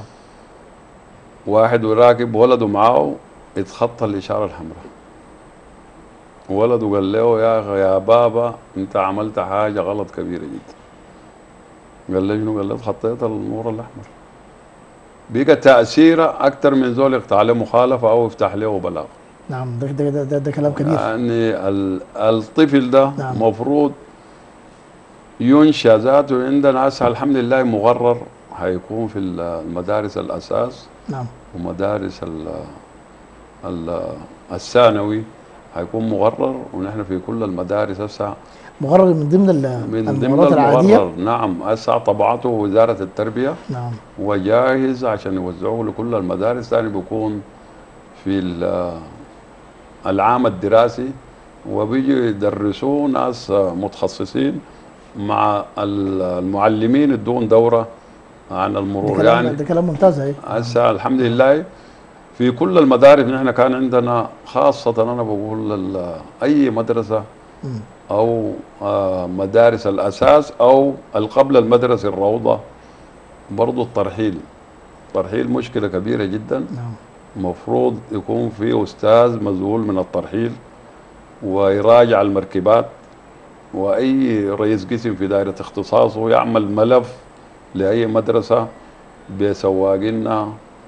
واحد وراكب ولده معاه يتخطى الإشارة الحمراء، ولده قال له يا أخي يا بابا أنت عملت حاجة غلط كبيرة جدا. قال له شنو؟ قال له خطيت النور الأحمر. بقى تأثيره أكثر من زول يقطع عليه مخالفة أو يفتح له بلاغ. نعم ده ده, ده, ده, ده كلام كبير. يعني ال- الطفل ده نعم. مفروض ينشأ ذاته عندنا هسه الحمد لله مغرر، هيكون في المدارس الأساس نعم ومدارس ال ال الثانوي هيكون مغرر، ونحن في كل المدارس هسه مغرر من ضمن ال- من ضمن المغرات العاديه. المغرر. نعم، هسه طبعته وزارة التربية نعم وجاهز عشان يوزعوه لكل المدارس. ثاني بيكون في ال- العام الدراسي، وبيجي يدرسوه ناس متخصصين مع ال- المعلمين يدون دورة عن ده المرور. كلام يعني ده كلام ممتاز. هي هسه الحمد لله في كل المدارس نحن كان عندنا، خاصة أنا بقول ال- أي مدرسة مم. أو آه، مدارس الأساس أو قبل المدرسة الروضة، برضو الترحيل. الترحيل مشكلة كبيرة جدا. نعم مفروض يكون في أستاذ مسؤول من الترحيل ويراجع المركبات، وأي رئيس قسم في دائرة اختصاصه يعمل ملف لأي مدرسة بسواقنا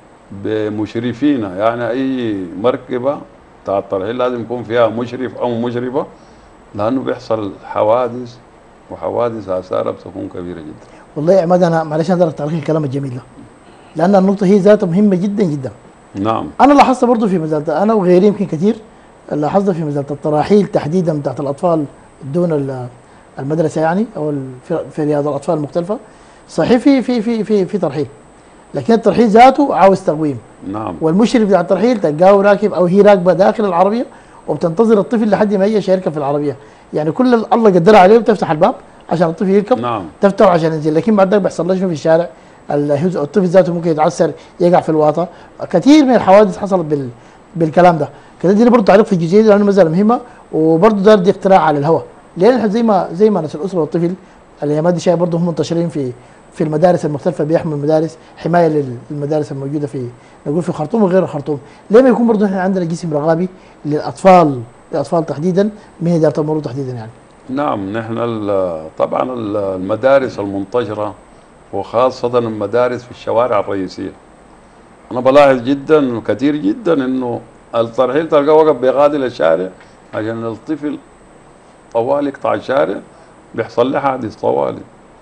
بمشرفينا. يعني أي مركبة بتاع الترحيل لازم يكون فيها مشرف أو مشرفة، لأنه بيحصل حوادث، وحوادث آثارها بتكون كبيرة جدا. والله يا عماد انا معلش انا تعليق الكلام الجميل ده، لان النقطه هي ذاتها مهمه جدا جدا. نعم. انا لاحظت برضه في مزالة، انا وغيري يمكن كثير لاحظت في مزالة التراحيل تحديدا بتاعت الاطفال دون ال- المدرسه، يعني او ال- في في رياض الاطفال المختلفه. صحيح في في في في في ترحيل، لكن الترحيل ذاته عاوز تقويم، نعم. والمشرف بتاع الترحيل تلقاه راكب او هي راكبه داخل العربيه وبتنتظر الطفل لحد ما هي يركب في العربيه. يعني كل ال- الله قدر عليه بتفتح الباب عشان الطفل يركب، نعم. تفتحه عشان ينزل، لكن بعد ذلك بيحصل له شنو في الشارع؟ ال- الطفل ذاته ممكن يتعثر، يقع في الواطه. كثير من الحوادث حصلت بال بالكلام ده. كده دي برضه تعليق في الجزئيه دي لانه مساله مهمه، وبرضه ده دي اقتراع على الهواء، لان إحنا زي ما زي ما ناس الاسره والطفل الايامات دي شايف برضه هم منتشرين في في المدارس المختلفه، بيحملوا المدارس حمايه للمدارس الموجوده في نقول في خرطوم وغير الخرطوم. ليه ما يكون برضه احنا عندنا جسم رقابي للاطفال للاطفال تحديدا من اداره المرور تحديدا يعني. نعم، نحن ال- طبعا ال- المدارس المنتشرة وخاصة المدارس في الشوارع الرئيسية، أنا بلاحظ جدا وكثير جدا إنه الترحيل تلقاه وقف بيغادر الشارع عشان الطفل طوالي يقطع الشارع، بيحصل له حادث طوالي.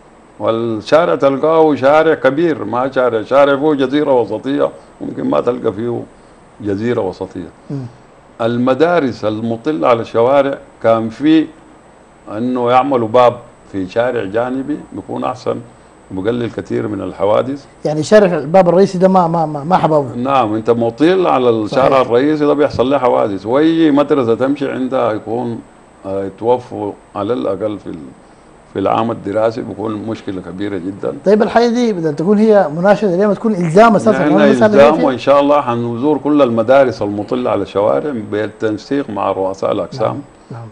والشارع تلقاه شارع كبير، ما شارع شارع فيه جزيرة وسطية، ممكن ما تلقى فيه جزيرة وسطية. مم. المدارس المطلة على الشوارع كان في انه يعملوا باب في شارع جانبي بيكون احسن وبقلل كثير من الحوادث. يعني شارع الباب الرئيسي ده ما ما ما, ما حبابه. نعم، انت مطل على الشارع صحيح. الرئيسي ده بيحصل له حوادث، واي مدرسه تمشي عندها يكون آه، يتوفوا على الاقل في ال- في العام الدراسي، بيكون مشكله كبيره جدا. طيب الحاجه دي بدها تكون هي مناشده ليه ما تكون الزام اساسا؟ نحن لأنه المسألة هي الزام، في- وان شاء الله حنزور كل المدارس المطله على الشوارع بالتنسيق مع رؤساء الاقسام. نعم نعم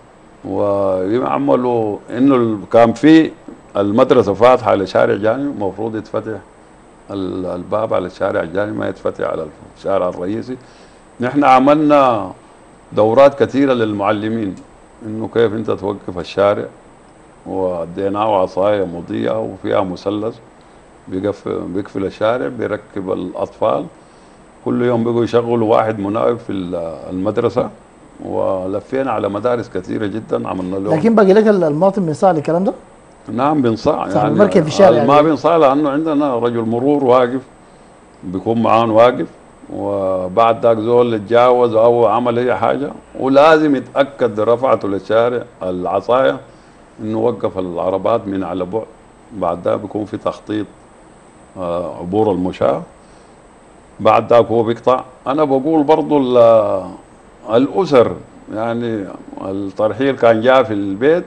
ويعملوا انه ال- كان في المدرسه فاتحه على شارع جانبي، المفروض يتفتح ال- الباب على الشارع الجانبي، ما يتفتح على الشارع الرئيسي. نحن عملنا دورات كثيره للمعلمين انه كيف انت توقف الشارع، واديناه عصايه مضيئه وفيها مثلث بيقفل بيقفل الشارع، بيركب الاطفال. كل يوم بيجوا يشغلوا واحد مناوب في ال- المدرسه، ولفينا على مدارس كثيره جدا عملنا لهم. لكن باقي لك المواطن من صار الكلام ده؟ نعم بنصاع، صاحب المركب في الشارع ما يعني. بنصاع لانه عندنا رجل مرور واقف بيكون معانا واقف وبعد ذاك زول اتجاوز او عمل اي حاجه، ولازم يتاكد رفعته للشارع العصايه انه وقف العربات من على بعد. بعد ذاك بيكون في تخطيط آه، عبور المشاة. بعد ذاك هو بيقطع. انا بقول برضو ال- الاسر، يعني الترحيل كان جاء في البيت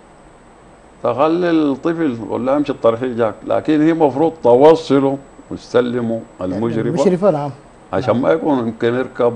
تخلي الطفل ولا يمشي الترحيل جاك، لكن هي المفروض توصله وتسلمه المجرفه المشرفة نعم. عشان ما يكون يمكن يركب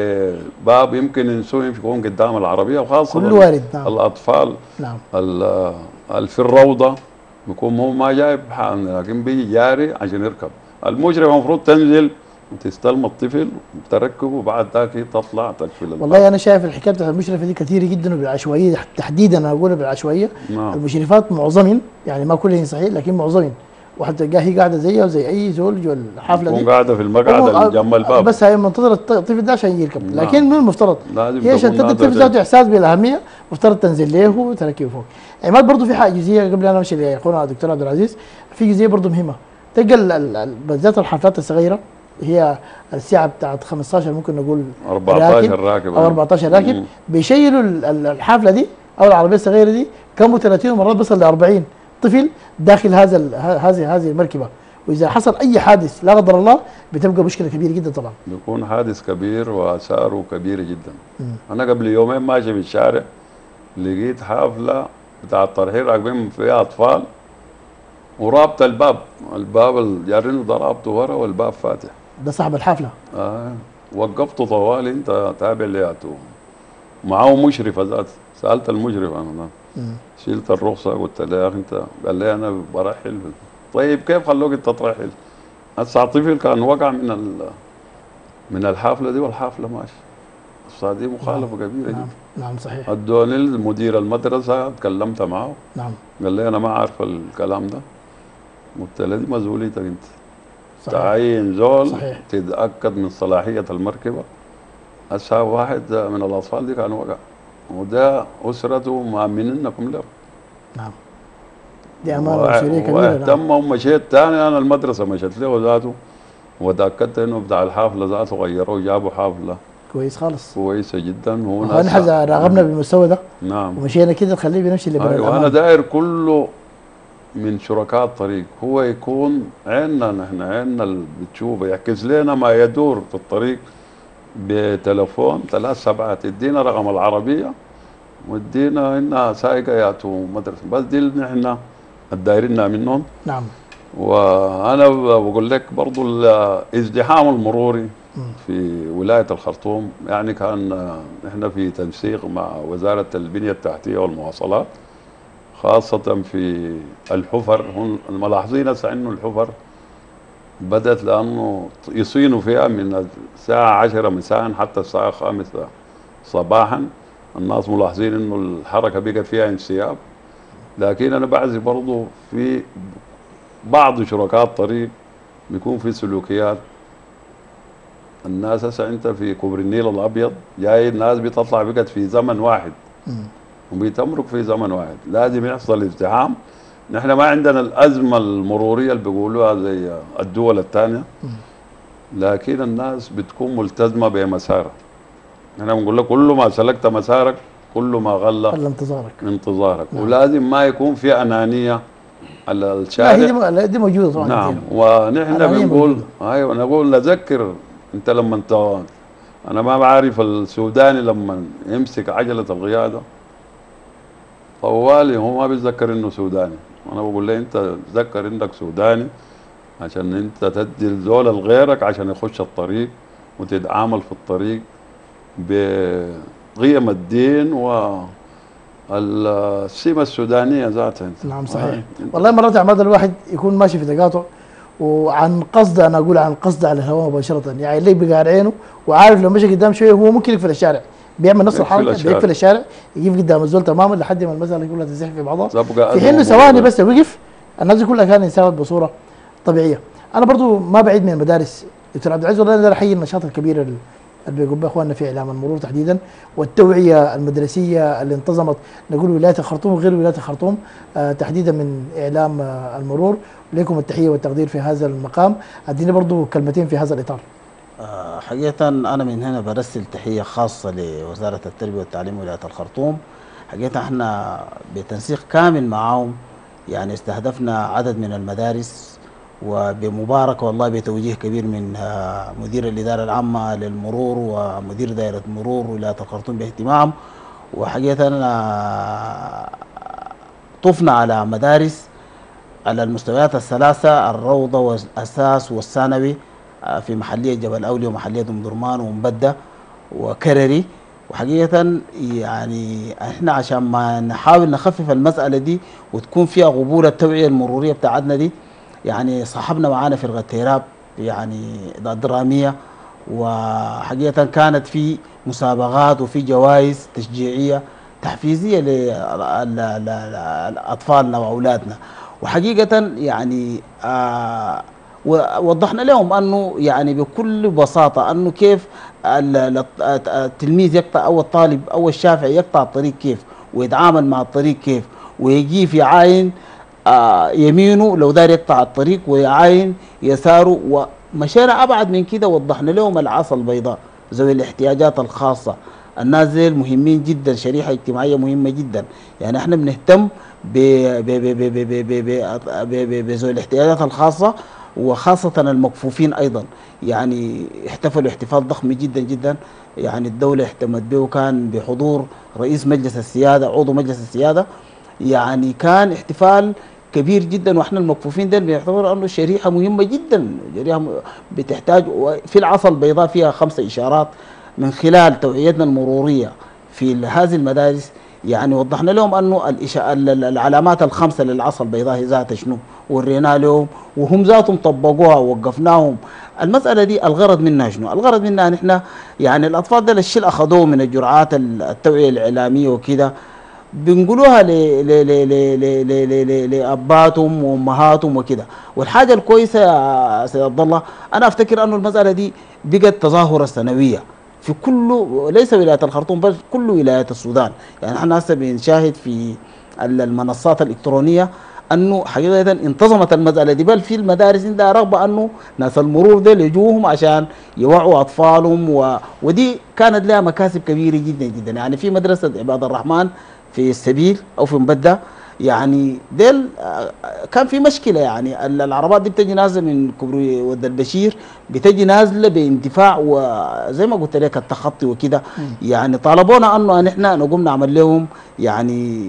باب يمكن ينسوه يكون قدام العربيه، وخاصه كل وارد نعم. الاطفال نعم. ال- اللي في الروضه بيكون هو ما جايب حال، لكن بيجي جاري عشان يركب. المجرم المفروض تنزل وتستلم الطفل وتركبه، وبعد ذاك تطلع تقفل الباب. والله انا شايف الحكايه بتاعت المشرفه دي كثيره جدا وبالعشوائيه تحديدا، انا اقولها بالعشوائيه. نعم. المشرفات معظمهم يعني ما كلهم صحيح لكن معظمهم، وحتى تلقاها هي قاعده زيها وزي اي زول جوا الحافله دي، تكون قاعده في المقعد اللي جنب الباب، بس هي منتظره الطفل ده عشان يركب. نعم. لكن من المفترض لازم هي عشان تكون تدي الطفل هذا ذاته احساس بالاهميه، مفترض تنزل له وتركبه فوق. عماد برضه في حاجه جزئيه قبل انا امشي لاخونا دكتور عبد العزيز، في جزئيه برضه مهمه. تلقى ال- ال- ال- بالذات الحافلات الصغيره هي الساعه بتاعت خمستاشر ممكن نقول أربعتاشر راكب او أربعتاشر راكب، مم. بيشيلوا ال- ال- الحافله دي او العربيه الصغيره دي كم ثلاثين ومرات بيصل ل أربعين طفل داخل هذا ال- ه- هذه هذه المركبه، واذا حصل اي حادث لا قدر الله بتبقى مشكله كبيره جدا طبعا. بيكون حادث كبير واثاره كبيره جدا. مم. انا قبل يومين ماشي في الشارع لقيت حافله بتاع الترحيل راكبين فيها اطفال ورابط الباب، الباب اللي جارينه ده رابطه ورا والباب فاتح. ده صاحب الحافله. آه. وقفته طوالي، انت تابع لياته معاه مشرفه ذات. سالت المشرف انا ده. مم. شلت الرخصه قلت له يا اخي انت، قال لي انا برحل. طيب كيف خلوك انت ترحل؟ هسه طفل كان وقع من ال من الحافله دي والحافله ماشي. هسه دي مخالفه كبيره نعم. جدا. نعم صحيح. ادوني مدير المدرسه تكلمت معه، نعم قال لي انا ما عارف الكلام ده. قلت له دي مسؤوليتك انت. صحيح. تعين زول صحيح. تتاكد من صلاحيه المركبه. هسه واحد من الاطفال دي كان وقع، وده اسرته مامنينكم له. نعم دي امانه ومسؤوليه كبيره. نعم. واهتم ومشيت ثاني انا المدرسه مشيت له ذاته، وتاكدت انه بتاع الحافله ذاته غيروه جابوا حافله كويس خالص. كويسه جدا. هو نحن إذا راغبنا بالمستوى ده نعم. ومشينا كده نخليه بنمشي اللي ايوه انا الأمان. داير كله من شركاء الطريق هو يكون عيننا، نحن عيننا اللي بتشوفه يعكس لنا ما يدور في الطريق بتلفون ثلاث سبعات، تدينا رقم العربيه وادينا انها سايقه ياتوا مدرسه، بس دي اللي نحن الدايرين منهم. نعم. وانا بقول لك برضو الازدحام المروري مم. في ولايه الخرطوم، يعني كان احنا في تنسيق مع وزاره البنيه التحتيه والمواصلات، خاصه في الحفر. هم ملاحظين هسه انه الحفر بدات لانه يصينوا فيها من الساعه عشرة مساء حتى الساعه خمسة صباحا. الناس ملاحظين انه الحركه بقت فيها انسياب، لكن انا بعزي برضو في بعض شركاء الطريق بيكون في سلوكيات. الناس هسه انت في كوبري النيل الابيض جاي الناس بتطلع بقت في زمن واحد مم. وبيتمرق في زمن واحد، لازم يحصل ازدحام. نحن ما عندنا الازمه المروريه اللي بيقولوها زي الدول الثانيه، لكن الناس بتكون ملتزمه بمسارها. نحن بنقول لك كل ما سلكت مسارك كل ما غلى خلى انتظارك. انتظارك. نعم. ولازم ما يكون في انانيه على لا الشارع. هي دي, م... لا دي موجوده طبعا. نعم. كتير. ونحن أنانية بنقول موجودة. ايوه نقول نذكر انت لما انت، انا ما بعرف السوداني لما يمسك عجله القياده طوالي هو ما بيتذكر انه سوداني. انا بقول له انت تذكر انك سوداني عشان انت تدي الزول لغيرك عشان يخش الطريق وتتعامل في الطريق بقيم الدين و السمة السودانية ذاتها. نعم صحيح. والله مرات عماد الواحد يكون ماشي في تقاطع وعن قصد، انا اقول عن قصد على الهواء مباشره، يعني اللي بقار عينه وعارف لو مشى قدام شويه هو ممكن يقفل الشارع، بيعمل نفس الحركه بيقفل الشارع يجيب قدام الزول تماما لحد ما المساله كلها تزح في بعضها. في حين ثواني بس وقف الناس دي كلها كانت انسابت بصوره طبيعيه. انا برضو ما بعيد من المدارس دكتور عبد العزيز، والله انا احيي النشاط الكبير اللي بيقوم به اخواننا في اعلام المرور تحديدا، والتوعيه المدرسيه اللي انتظمت نقول ولايه الخرطوم وغير ولايه الخرطوم آه تحديدا من اعلام آه المرور. لكم التحيه والتقدير في هذا المقام. اديني برضو كلمتين في هذا الاطار. آه، حقيقة أنا من هنا برسل تحية خاصة لوزارة التربية والتعليم ولاية الخرطوم. حقيقة احنا بتنسيق كامل معهم يعني استهدفنا عدد من المدارس، وبمباركة والله بتوجيه كبير من آه، مدير الإدارة العامة للمرور ومدير دائرة مرور ولاية الخرطوم باهتمام. وحقيقة آه، طفنا على مدارس على المستويات الثلاثة، الروضة والأساس والثانوي، آه، في محلية جبل أولي ومحلية أم درمان ومبدة وكرري. وحقيقة يعني احنا عشان ما نحاول نخفف المسألة دي وتكون فيها قبول التوعية المرورية بتاعتنا دي، يعني صاحبنا معانا فرقة تيراب يعني درامية، وحقيقة كانت في مسابقات وفي جوائز تشجيعية تحفيزية لأطفالنا وأولادنا. وحقيقة يعني آه ووضحنا لهم أنه يعني بكل بساطة أنه كيف التلميذ يقطع أو الطالب أو الشافعي يقطع الطريق كيف، ويتعامل مع الطريق كيف، ويجي في عين آه يمينه لو دار يقطع الطريق ويعاين يساره. ومشينا أبعد من كده، وضحنا لهم العصا البيضاء ذوي الاحتياجات الخاصة. الناس دي مهمين جدا، شريحة اجتماعية مهمة جدا. يعني احنا بنهتم بذوي الاحتياجات الخاصة وخاصة المكفوفين أيضا. يعني احتفلوا احتفال ضخم جدا جدا، يعني الدولة اهتمت به، وكان بحضور رئيس مجلس السيادة عضو مجلس السيادة. يعني كان احتفال كبير جدا، واحنا المكفوفين ده بنعتبر انه شريحة مهمة جدا، شريحة بتحتاج. في العصا البيضاء فيها خمس إشارات من خلال توعيتنا المرورية في هذه المدارس. يعني وضحنا لهم انه العلامات الخمسه للعصا البيضاء ذات شنو، ورينا لهم وهم ذاتهم طبقوها ووقفناهم. المساله دي الغرض منها شنو؟ الغرض منها نحن يعني الاطفال ده الشيء اللي اخذوه من الجرعات التوعيه الاعلاميه وكده بنقولوها لاباتهم وامهاتهم وكده. والحاجه الكويسه يا سيد عبد الله، انا افتكر انه المساله دي بقت تظاهره سنويه في كل، ليس ولاية الخرطوم بل كل ولايات السودان. يعني احنا هسه بنشاهد في المنصات الإلكترونية أنه حقيقة انتظمت المسألة دي، بل في المدارس عندها رغبة أنه ناس المرور ده يجوهم عشان يوعوا أطفالهم و... ودي كانت لها مكاسب كبيرة جدا جدا. يعني في مدرسة عباد الرحمن في السبيل أو في مبدة، يعني ديل كان في مشكله، يعني العربات دي بتجي نازله من كوبري ود البشير، بتجي نازله باندفاع وزي ما قلت لك التخطي وكده. يعني طالبونا انه نحن نقوم نعمل لهم يعني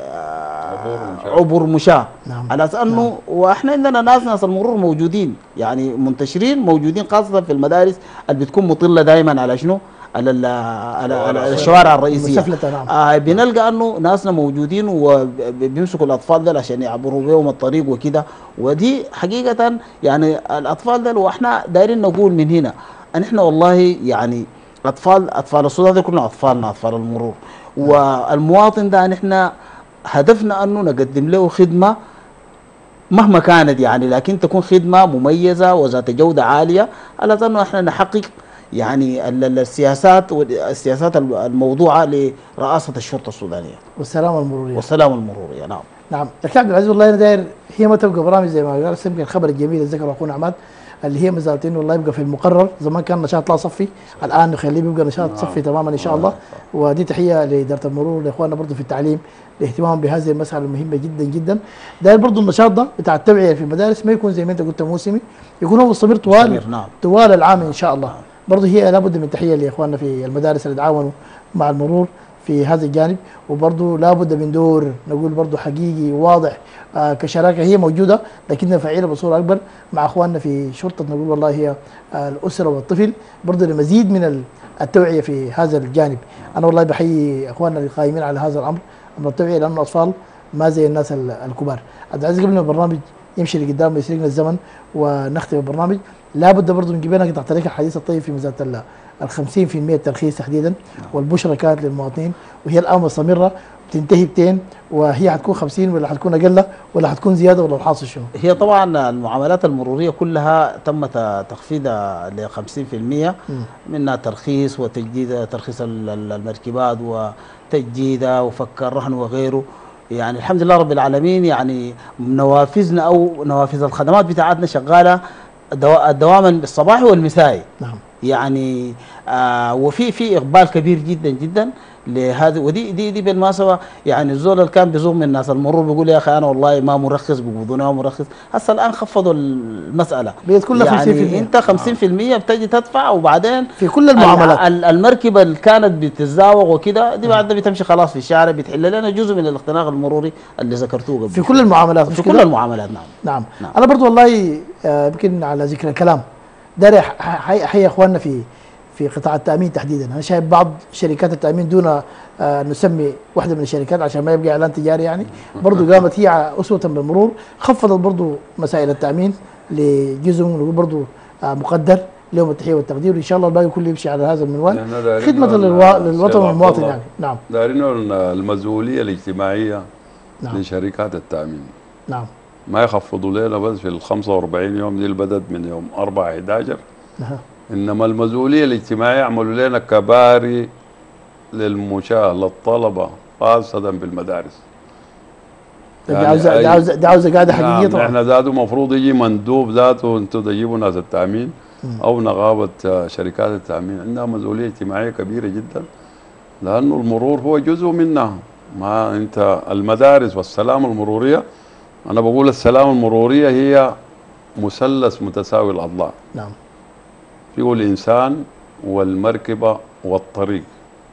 عبور مشاة. نعم. على اساس انه نعم. واحنا عندنا ناس ناس المرور موجودين، يعني منتشرين موجودين خاصه في المدارس اللي بتكون مطله دائما على شنو؟ على على الشوارع الرئيسيه. نعم. آه بنلقى انه ناسنا موجودين وبيمسكوا الاطفال دول عشان يعبروا بهم الطريق وكده. ودي حقيقه يعني الاطفال دول، واحنا دايرين نقول من هنا ان احنا والله يعني اطفال اطفال السودان دول كلنا اطفالنا، اطفال المرور. والمواطن ده نحن هدفنا انه نقدم له خدمه مهما كانت، يعني لكن تكون خدمه مميزه وذات جوده عاليه، على اساس انه احنا نحقق يعني السياسات والسياسات الموضوعه لرئاسه الشرطه السودانيه والسلامه المروريه. والسلامه المروريه. نعم. نعم. دكتور عبد العزيز، والله انا داير هي ما تبقى برامج زي ما قال يمكن الخبر الجميل اللي ذكره اخونا عماد، اللي هي مساله انه والله يبقى في المقرر. زمان كان نشاط لا صفي، الان نخليه بيبقى نشاط صفي تماما ان شاء الله. ودي تحيه لاداره المرور لاخواننا برضه في التعليم لاهتمامهم بهذه المساله المهمه جدا جدا. داير برضه النشاط ده بتاع التوعيه في المدارس ما يكون زي ما انت قلت موسمي، يكون هو مستمر طوال نعم. طوال العام ان شاء الله. برضه هي لابد من تحيه لاخواننا في المدارس اللي تعاونوا مع المرور في هذا الجانب. وبرضه لابد من دور نقول برضه حقيقي واضح آه كشراكه هي موجوده لكنها فعيله بصوره اكبر مع اخواننا في شرطه نقول والله هي آه الاسره والطفل، برضه لمزيد من التوعيه في هذا الجانب. انا والله بحيي اخواننا القائمين على هذا الامر، امر التوعيه، لانه الاطفال ما زي الناس الكبار. عبد العزيز، قبل ما البرنامج يمشي لقدام ويسرقنا الزمن ونختم البرنامج، لابد برضه من جبنا قطع طريق الحديث الطيب في مساله ال خمسين بالمئة الترخيص تحديدا، والبشرى كانت للمواطنين، وهي الان مستمره بتنتهي بتين، وهي حتكون خمسين ولا حتكون اقل ولا حتكون زياده ولا الحاصل شنو؟ هي طبعا المعاملات المروريه كلها تم تخفيضها ل خمسين بالمئة، منها ترخيص وتجديد ترخيص المركبات وتجديدها وفك الرهن وغيره. يعني الحمد لله رب العالمين، يعني نوافذنا او نوافذ الخدمات بتاعتنا شغاله الدوا- الدوام الصباحي والمسائي. نعم. يعني آه وفي في اقبال كبير جدا جدا لهذا. ودي دي دي بالمناسبه يعني الزول اللي كان بيزوم من الناس المرور بيقول يا اخي انا والله ما مرخص، بيقبضوني ما مرخص. هسه الان خفضوا المساله، بقت كلها يعني خمسين بالمية. انت خمسين بالمية بتجي تدفع، وبعدين في كل المعاملات. ال- ال- المركبه اللي كانت بتتزاوغ وكده دي بعد بتمشي خلاص في الشارع، بتحل لنا جزء من الاختناق المروري اللي ذكرتوه قبل في شوية. كل المعاملات مش في كل كده؟ المعاملات. نعم نعم. نعم. انا برضو والله آه، يمكن على ذكر الكلام داري أح- احيي أحيي اخواننا في في قطاع التامين تحديدا. انا شايف بعض شركات التامين دون آه، نسمي واحده من الشركات عشان ما يبقى اعلان تجاري، يعني برضو قامت هي اسوه بالمرور، خفضت برضو مسائل التامين لجزء نقول برضو آه، مقدر لهم التحيه والتقدير، وان شاء الله الباقي كله يمشي على هذا المنوال إحنا دايرين خدمه ال- للوا- سيد للوطن عبد والمواطن الله، يعني. نعم دايرين المسؤوليه الاجتماعيه نعم لشركات التامين، نعم ما يخفضوا لنا بس في ال خمسة وأربعين يوم دي اللي بدت من يوم أربعة أحد عشر، نعم. انما المسؤوليه الاجتماعيه يعملوا لنا كباري للمشاة للطلبه خاصه بالمدارس. دي عاوزه دي أي- عاوزه دي عاوزه قاعده حقيقيه نعم، طبعا. احنا ذاته المفروض يجي مندوب ذاته، انتم تجيبوا ناس التامين او نقابه آه، شركات التامين، عندها مسؤوليه اجتماعيه كبيره جدا، لانه المرور هو جزء منها. ما انت المدارس والسلامه المروريه، انا بقول السلامه المروريه هي مثلث متساوي الاضلاع، نعم فيه الانسان والمركبه والطريق،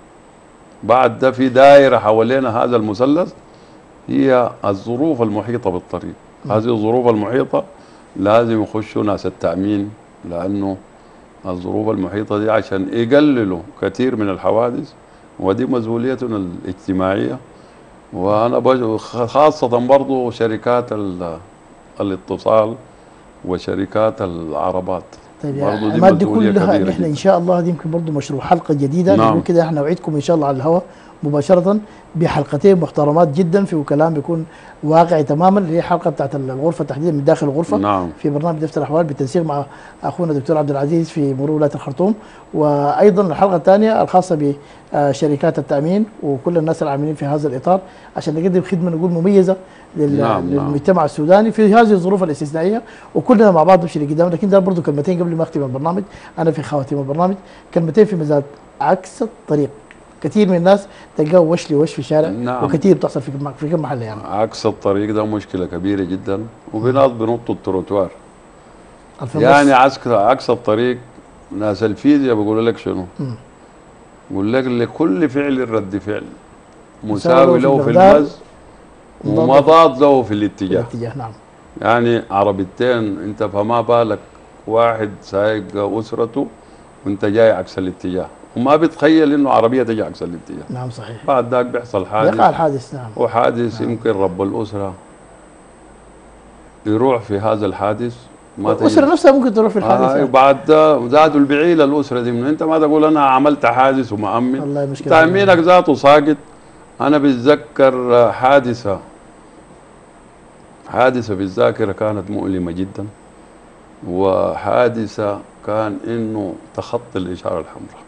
بعد ده في دائره حوالينا هذا المثلث هي الظروف المحيطه بالطريق. هذه الظروف المحيطه لازم يخشوا ناس التامين، لانه الظروف المحيطه دي عشان يقللوا كثير من الحوادث، ودي مسؤوليتنا الاجتماعيه. وانا بج- خاصه برضو شركات ال- الاتصال وشركات العربات، طيب يا برضو دي عماد، دي مسؤوليه كلها كبيره نحن ان جدا. شاء الله دي يمكن برضه مشروع حلقه جديده. نعم. نقول كده احنا نوعدكم ان شاء الله على الهواء مباشره بحلقتين محترمات جدا في كلام بيكون واقعي تماما، اللي هي حلقه بتاعت الغرفه تحديدا من داخل الغرفه. نعم. في برنامج دفتر الاحوال بالتنسيق مع اخونا الدكتور عبد العزيز في مرور ولايه الخرطوم، وايضا الحلقه الثانيه الخاصه بشركات التامين وكل الناس العاملين في هذا الاطار، عشان نقدم خدمه نقول مميزه لل- نعم، نعم. للمجتمع السوداني في هذه الظروف الاستثنائيه، وكلنا مع بعض نمشي لقدام. لكن ده برضه كلمتين قبل ما اختم البرنامج، انا في خواتيم البرنامج كلمتين في مزاد عكس الطريق. كثير من الناس تلقاه وش لوش في الشارع، نعم. وكثير بتحصل في في كم محل يعني. عكس الطريق ده مشكله كبيره جدا، وبناس بنطوا التروتوار. الفنص. يعني عكس عكس الطريق، ناس الفيزياء بيقولوا لك شنو؟ مم. بيقول لك لكل فعل رد فعل مساوي مساوي في له في المقدار المز ومضاد ومضاد له في الاتجاه. الاتجاه. نعم يعني عربيتين انت فما بالك واحد سايق اسرته وانت جاي عكس الاتجاه، وما بتخيل انه عربيه تجي عكس الاتجاه، نعم صحيح. بعد ذاك بيحصل يقع حادث، الحادث. نعم وحادث يمكن رب الاسره يروح في هذا الحادث ما تجي. الاسره نفسها ممكن تروح في الحادث. آه يعني. وبعد ده زادوا البعيله الاسره دي، من انت ما تقول انا عملت حادث ومأمن، والله مشكله. تأمينك ذاته ساقط. انا بتذكر حادثه حادثه بالذاكره كانت مؤلمه جدا، وحادثه كان انه تخطي الاشاره الحمراء،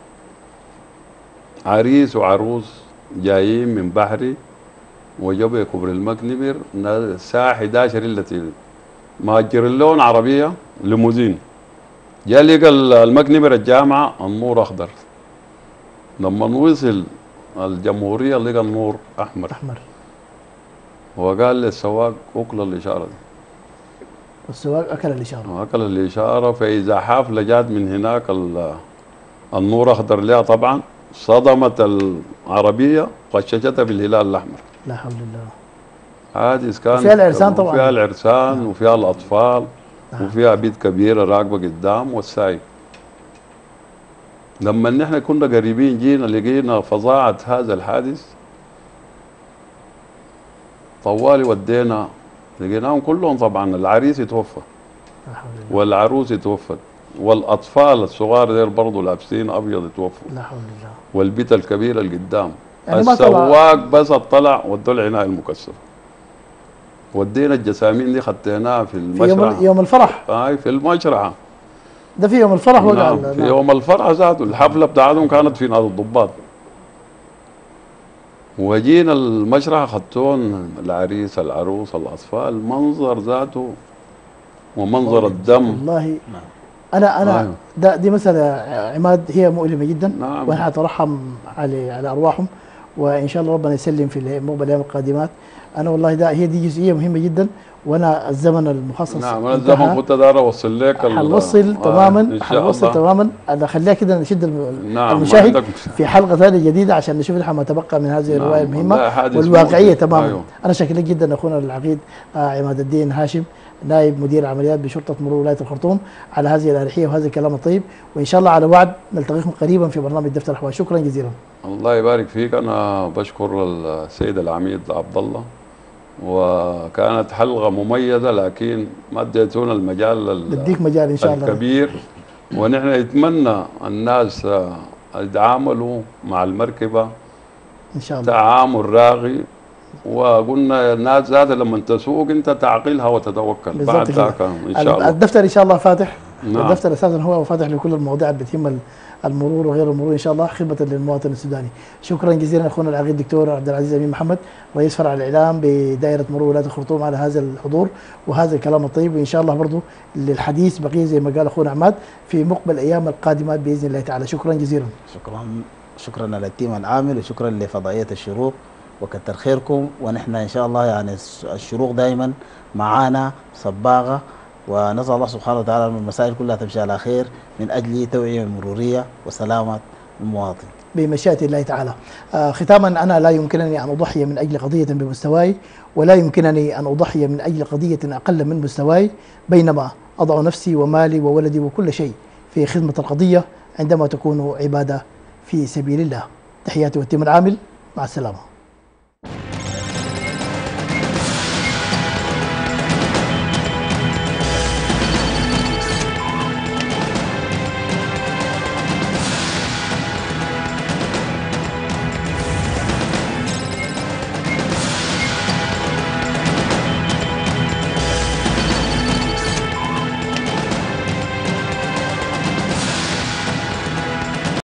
عريس وعروس جايين من بحري وجبوا كبر المكنبر الساعه احد عشر الا تلت، مهجر اللون عربيه ليموزين، جا لقى المكنبر الجامعه النور اخضر، لما وصل الجمهوريه لقى النور احمر احمر. وقال للسواق اكل الاشاره دي، السواق اكل الاشاره. واكل الاشاره، فاذا حافله جات من هناك ال- النور اخضر لها طبعا، صدمت العربيه وغششتها بالهلال الاحمر. لا حول الله. حادث كان وفيها العرسان طبعا. وفيها العرسان وفيها الاطفال نعم. وفيها بيت كبيره راكبه قدام والسايق. لما نحن كنا قريبين جينا لقينا فظاعه هذا الحادث، طوالي ودينا لقيناهم كلهم طبعا، العريس يتوفى لا حول الله. والعروس يتوفت والاطفال الصغار ديل برضه لابسين ابيض يتوفوا، لا حول الله. والبيت الكبيره اللي قدام. يعني ما طلع. السواق بس طلع ودوا العنايه المكثفه، ودينا الجسامين دي خديناها في في يوم المشرحه. يوم الفرح. هاي في المشرحه. ده في يوم الفرح وقع. نعم ال- في نعم. يوم الفرح ذاته، الحفله بتاعتهم كانت في نادي الضباط، وجينا المشرحه خدتون العريس العروس الاطفال، منظر ذاته ومنظر الدم. والله انا انا أيوه. ده دي مساله عماد هي مؤلمه جدا. نعم. ونحن نترحم على على ارواحهم، وان شاء الله ربنا يسلم في مقبل الايام القادمات. انا والله ده هي دي جزئيه مهمه جدا، وانا الزمن المخصص نعم انا الزمن كنت داير اوصل لك ال- حنوصل آه، تماما، إن شاء حنوصل الله. تماما. انا خليها كده نشد الم- نعم، ما المشاهد عندك- في حلقه ثانيه جديده عشان نشوف نحن ما تبقى من هذه نعم، الروايه المهمه والله حادث والواقعيه مؤلم. تماما. أيوه. انا شاكر لك جدا اخونا العقيد آه، عماد الدين هاشم، نائب مدير عمليات بشرطه مرور ولايه الخرطوم، على هذه الاريحيه وهذا الكلام الطيب، وان شاء الله على وعد نلتقيكم قريبا في برنامج دفتر الاحوال. شكرا جزيلا. الله يبارك فيك. انا بشكر السيد العميد عبد الله، وكانت حلقه مميزه لكن ما اديتونا المجال ال- بديك مجال ان شاء الله. الكبير. ونحن نتمنى الناس آه، يتعاملوا مع المركبه ان شاء الله. تعامل راغي، وقلنا الناس ذات لما تسوق انت تعقلها وتتوكل بالضبط بعد كده. ذاك ان شاء الله. الدفتر ان شاء الله فاتح. نعم. الدفتر اساسا هو فاتح لكل المواضيع اللي بتهم المرور وغير المرور ان شاء الله، خدمه للمواطن السوداني. شكرا جزيلا اخونا العقيد الدكتور عبد العزيز امين محمد، رئيس فرع الاعلام بدائره مرور ولايه الخرطوم، على هذا الحضور وهذا الكلام الطيب. وان شاء الله برضه للحديث بقيه زي ما قال اخونا عماد في مقبل الايام القادمات باذن الله تعالى. شكرا جزيلا. شكرا شكرا للتيم العامل، وشكرا لفضائيه الشروق، وكتر خيركم. ونحن ان شاء الله يعني الشروق دائما معانا صباغه، ونسال الله سبحانه وتعالى ان المسائل كلها تمشي على خير من اجل توعيه مروريه وسلامه المواطن بمشيئة الله تعالى. آه ختاما، أنا لا يمكنني أن أضحي من أجل قضية بمستواي، ولا يمكنني أن أضحي من أجل قضية أقل من مستواي، بينما أضع نفسي ومالي وولدي وكل شيء في خدمة القضية عندما تكون عبادة في سبيل الله. تحياتي والتيم العامل، مع السلامة.